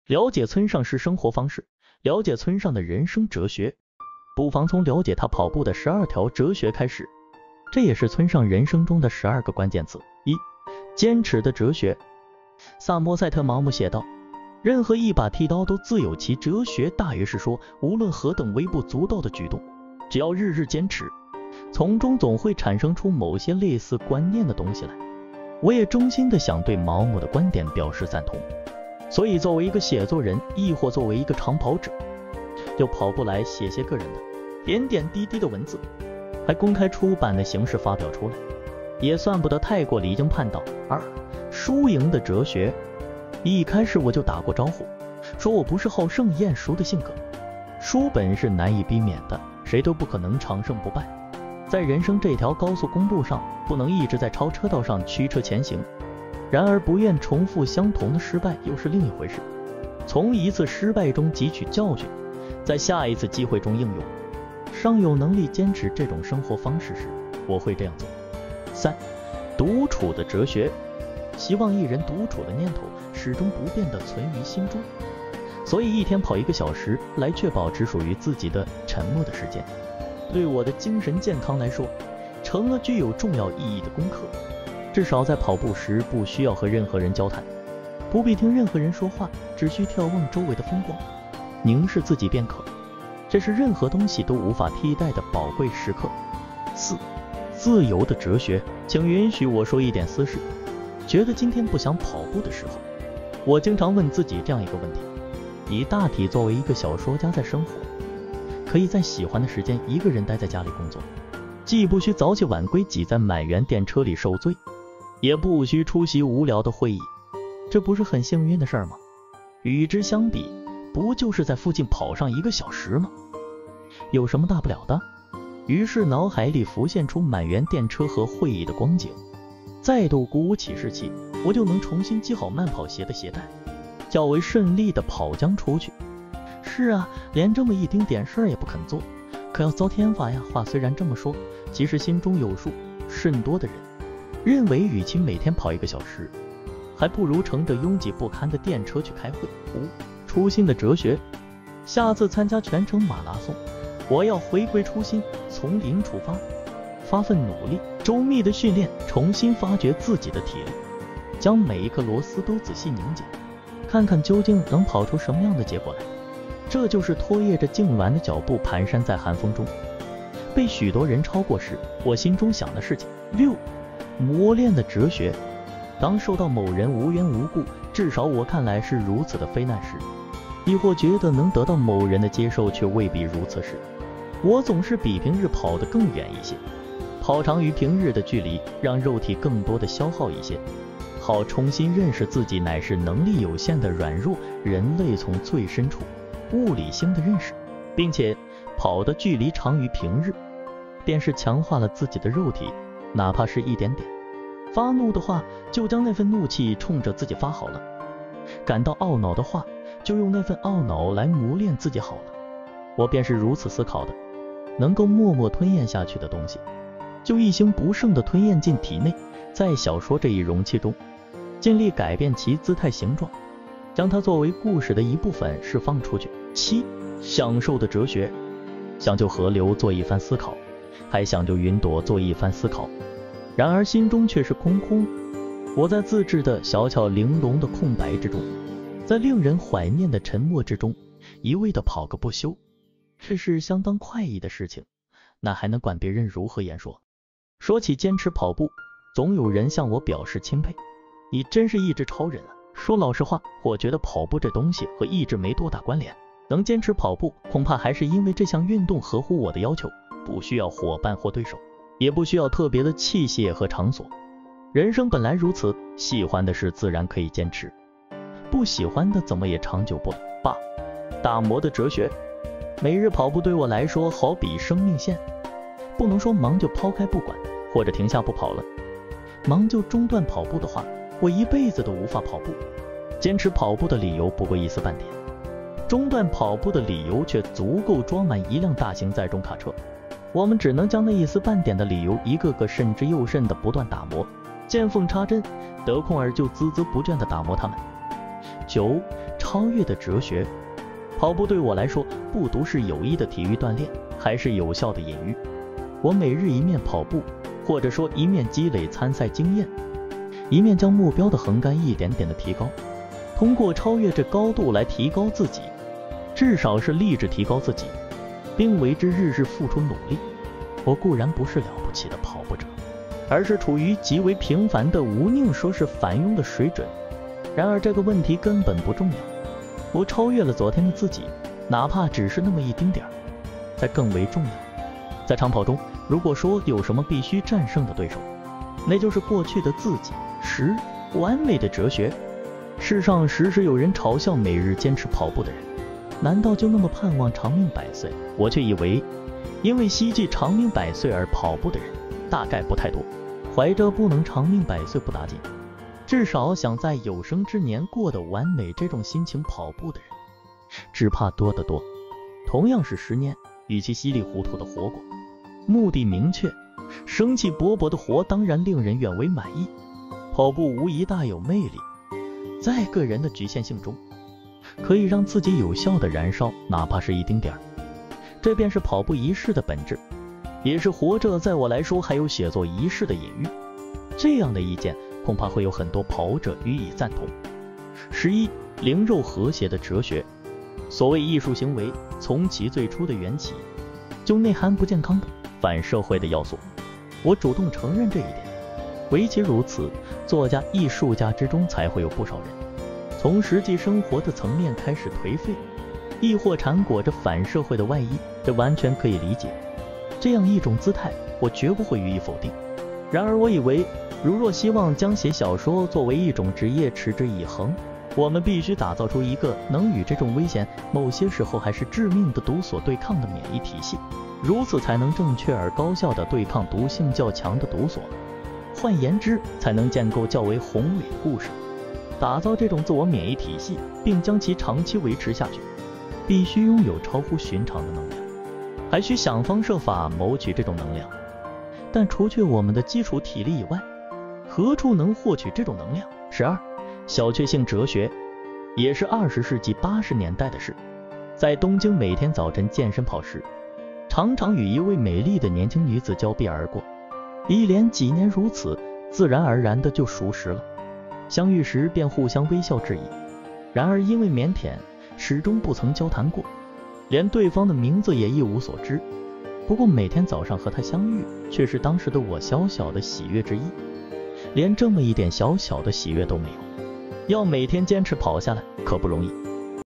了解村上是生活方式，了解村上的人生哲学，不妨从了解他跑步的12条哲学开始。这也是村上人生中的12个关键词。1. 坚持的哲学。萨默塞特·盲目写道，任何一把剃刀都自有其哲学，大约是说，无论何等微不足道的举动，只要日日坚持，从中总会产生出某些类似观念的东西来。我也衷心的想对毛姆的观点表示赞同，所以作为一个写作人，亦或作为一个长跑者，就跑步来写些个人的点点滴滴的文字，还公开出版的形式发表出来，也算不得太过离经叛道。2. 输赢的哲学。一开始我就打过招呼，说我不是好胜厌输的性格，输本是难以避免的，谁都不可能长胜不败。在人生这条高速公路上，不能一直在超车道上驱车前行，然而不愿重复相同的失败又是另一回事。从一次失败中汲取教训，在下一次机会中应用。尚有能力坚持这种生活方式时，我会这样做。3. 独处的哲学。希望一人独处的念头始终不变地存于心中，所以一天跑1个小时，来确保只属于自己的沉默的时间，对我的精神健康来说，成了具有重要意义的功课。至少在跑步时不需要和任何人交谈，不必听任何人说话，只需眺望周围的风光，凝视自己便可。这是任何东西都无法替代的宝贵时刻。4. 自由的哲学。请允许我说一点私事。觉得今天不想跑步的时候，我经常问自己这样一个问题：你大体作为一个小说家在生活，可以在喜欢的时间一个人待在家里工作，既不需早起晚归挤在满员电车里受罪，也不需出席无聊的会议，这不是很幸运的事吗？与之相比，不就是在附近跑上1个小时吗？有什么大不了的？于是脑海里浮现出满员电车和会议的光景，再度鼓起士气，我就能重新系好慢跑鞋的鞋带，较为顺利的跑将出去。是啊，连这么一丁点事儿也不肯做，可要遭天罚呀。话虽然这么说，其实心中有数。甚多的人认为，与其每天跑1个小时，还不如乘着拥挤不堪的电车去开会。5. 初心的哲学。下次参加全程马拉松，我要回归初心，从零出发，发奋努力，周密的训练，重新发掘自己的体力，将每一颗螺丝都仔细拧紧，看看究竟能跑出什么样的结果来。这就是拖曳着痉挛的脚步蹒跚在寒风中，被许多人超过时，我心中想的事情。6. 磨练的哲学。当受到某人无缘无故，至少我看来是如此的非难时，亦或觉得能得到某人的接受却未必如此时，我总是比平日跑得更远一些，跑长于平日的距离，让肉体更多的消耗一些，好重新认识自己乃是能力有限的软弱人类从最深处物理性的认识，并且跑的距离长于平日，便是强化了自己的肉体，哪怕是一点点。发怒的话，就将那份怒气冲着自己发好了；感到懊恼的话，就用那份懊恼来磨练自己好了。我便是如此思考的。能够默默吞咽下去的东西，就一形不剩地吞咽进体内，在小说这一容器中，尽力改变其姿态形状，将它作为故事的一部分释放出去。7. 享受的哲学。想就河流做一番思考，还想就云朵做一番思考，然而心中却是空空。我在自制的小巧玲珑的空白之中，在令人怀念的沉默之中，一味地跑个不休，这是相当快意的事情，那还能管别人如何言说？说起坚持跑步，总有人向我表示钦佩，你真是意志超人啊。说老实话，我觉得跑步这东西和意志没多大关联，能坚持跑步，恐怕还是因为这项运动合乎我的要求，不需要伙伴或对手，也不需要特别的器械和场所。人生本来如此，喜欢的事自然可以坚持，不喜欢的怎么也长久不了。8. 打磨的哲学。每日跑步对我来说好比生命线，不能说忙就抛开不管，或者停下不跑了。忙就中断跑步的话，我一辈子都无法跑步。坚持跑步的理由不过一丝半点，中断跑步的理由却足够装满一辆大型载重卡车。我们只能将那一丝半点的理由一个个慎之又慎地不断打磨，见缝插针，得空而就孜孜不倦地打磨它们。9. 超越的哲学。跑步对我来说，不独是有益的体育锻炼，还是有效的隐喻。我每日一面跑步，或者说一面积累参赛经验，一面将目标的横杆一点点的提高，通过超越这高度来提高自己，至少是立志提高自己，并为之日日付出努力。我固然不是了不起的跑步者，而是处于极为平凡的无宁说是凡庸的水准。然而这个问题根本不重要，我超越了昨天的自己，哪怕只是那么一丁点儿，才更为重要。在长跑中，如果说有什么必须战胜的对手，那就是过去的自己。完美的哲学。世上时时有人嘲笑每日坚持跑步的人，难道就那么盼望长命百岁？我却以为，因为希冀长命百岁而跑步的人大概不太多。怀着不能长命百岁不打紧，至少想在有生之年过得完美这种心情跑步的人，只怕多得多。同样是10年，与其稀里糊涂的活过，目的明确，生气勃勃的活当然令人远为满意。跑步无疑大有魅力，在个人的局限性中，可以让自己有效的燃烧，哪怕是一丁点儿。这便是跑步仪式的本质，也是活着在我来说还有写作仪式的隐喻。这样的意见恐怕会有很多跑者予以赞同。11. 灵肉和谐的哲学。所谓艺术行为，从其最初的缘起，就内涵不健康的反社会的要素。我主动承认这一点。唯其如此，作家、艺术家之中才会有不少人从实际生活的层面开始颓废，亦或缠裹着反社会的外衣，这完全可以理解。这样一种姿态，我绝不会予以否定。然而我以为，如若希望将写小说作为一种职业持之以恒，我们必须打造出一个能与这种危险，某些时候还是致命的毒所对抗的免疫体系，如此才能正确而高效地对抗毒性较强的毒所。换言之，才能建构较为宏伟的故事，打造这种自我免疫体系，并将其长期维持下去，必须拥有超乎寻常的能量，还需想方设法谋取这种能量。但除去我们的基础体力以外，何处能获取这种能量？12. 小确幸哲学。也是20世纪80年代的事。在东京每天早晨健身跑时，常常与一位美丽的年轻女子交臂而过，一连几年如此，自然而然的就熟识了。相遇时便互相微笑致意，然而因为腼腆，始终不曾交谈过，连对方的名字也一无所知。不过每天早上和她相遇，却是当时的我小小的喜悦之一。连这么一点小小的喜悦都没有，要每天坚持跑下来可不容易。